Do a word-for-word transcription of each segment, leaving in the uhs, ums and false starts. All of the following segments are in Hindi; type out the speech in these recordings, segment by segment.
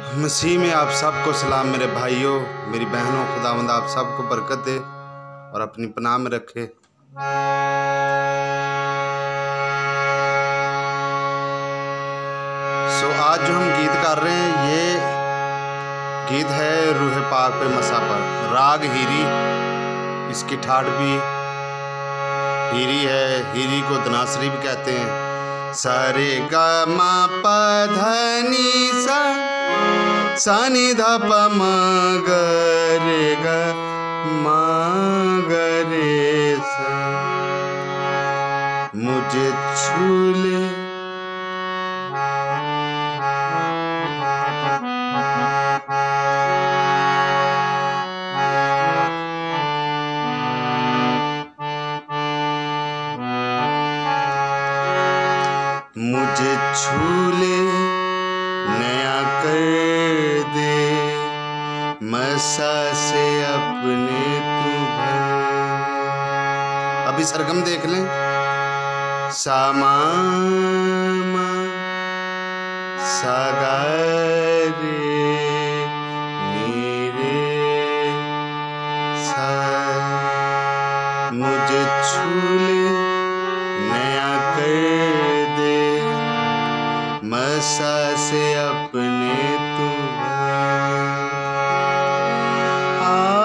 मसीह में आप सबको सलाम मेरे भाइयों, मेरी बहनों। खुदावंद आप सबको बरकत दे और अपनी पनाह में रखे। सो आज जो हम गीत कर रहे हैं, ये गीत है रूह पाक पे मसा पर, राग हीरी। इसकी ठाट भी हीरी है। हीरी को धनासरी भी कहते हैं। सारे गा मा पा धा नी सा सा नि धा प म ग रे ग म ग रे सा। मुझे छू ले मुझे छू ले, नया कर दे, मसा से अपने तू भर। अभी सरगम देख लें। सामा मा सा गा रे नी रे सा। मुझे छू ले, नया कर मसा से अपने तू आ।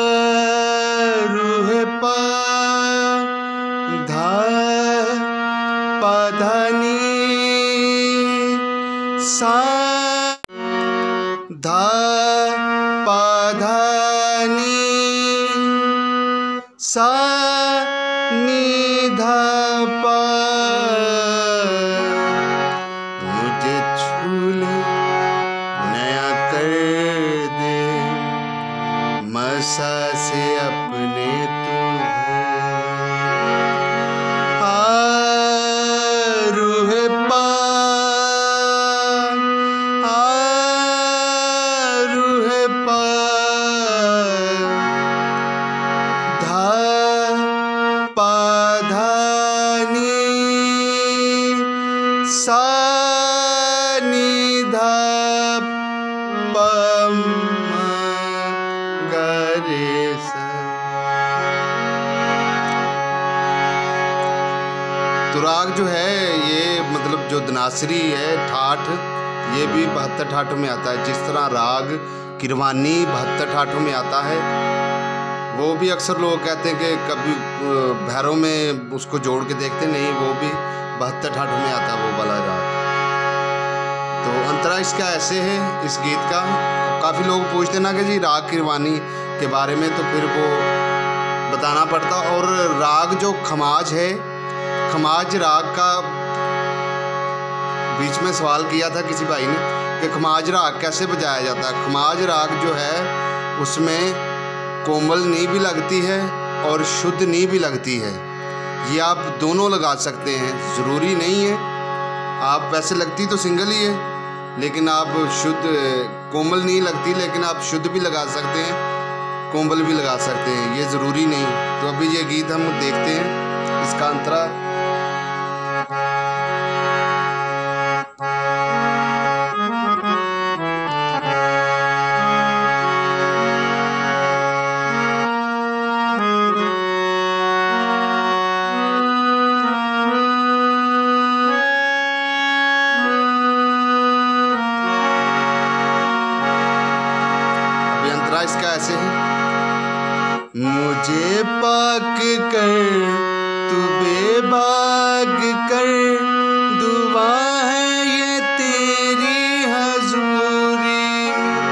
रूह पा धा पा धा नी सा धा पा धा नी सा नी धा पा। मुझे छू ले, नया कर दे, मसा से अपने तू आ। रूह पा आ रूह पा धा पा धा नी सा नि धा प म ग रे सा। तो राग जो है, ये मतलब जो धनासरी है, ठाठ, ये भी बहत्तर ठाठों में आता है। जिस तरह राग किरवानी बहत्तर ठाठों में आता है, वो भी अक्सर लोग कहते हैं कि कभी भैरव में उसको जोड़ के देखते नहीं, वो भी बहत्तर ठाठों में आता है वो वाला राग। तो अंतरा इसका ऐसे है, इस गीत का। काफ़ी लोग पूछते ना कि जी राग किरवानी के बारे में, तो फिर वो बताना पड़ता। और राग जो खमाज है, खमाज राग का बीच में सवाल किया था किसी भाई ने कि खमाज राग कैसे बजाया जाता है। खमाज राग जो है, उसमें कोमल नी भी लगती है और शुद्ध नी भी लगती है। ये आप दोनों लगा सकते हैं, ज़रूरी नहीं है। आप वैसे लगती तो सिंगल ही है, लेकिन आप शुद्ध कोमल नहीं लगती, लेकिन आप शुद्ध भी लगा सकते हैं, कोमल भी लगा सकते हैं, ये ज़रूरी नहीं। तो अभी ये गीत हम देखते हैं, इसका अंतरा। इसका ऐसे है। मुझे पाक कर तू बेबाक कर, दुआ है ये तेरी हजूरी।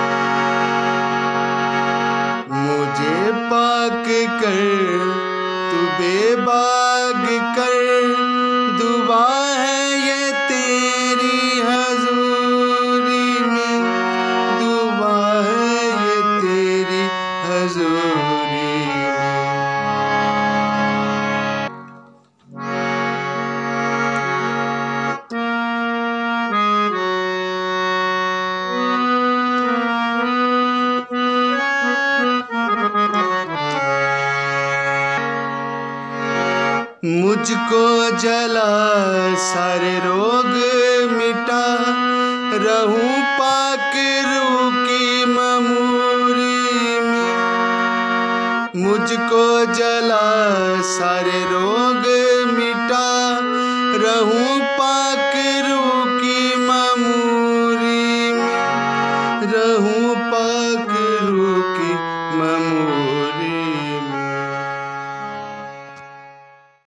मुझे पाक कर तू बेबाक कर, दुआ है ये तेरी हजूरी में, दुआ है ये तेरी हजूरी में। मुझको जला सारे रोग मिटा, रहूं पाक मुझको जला सारे रोग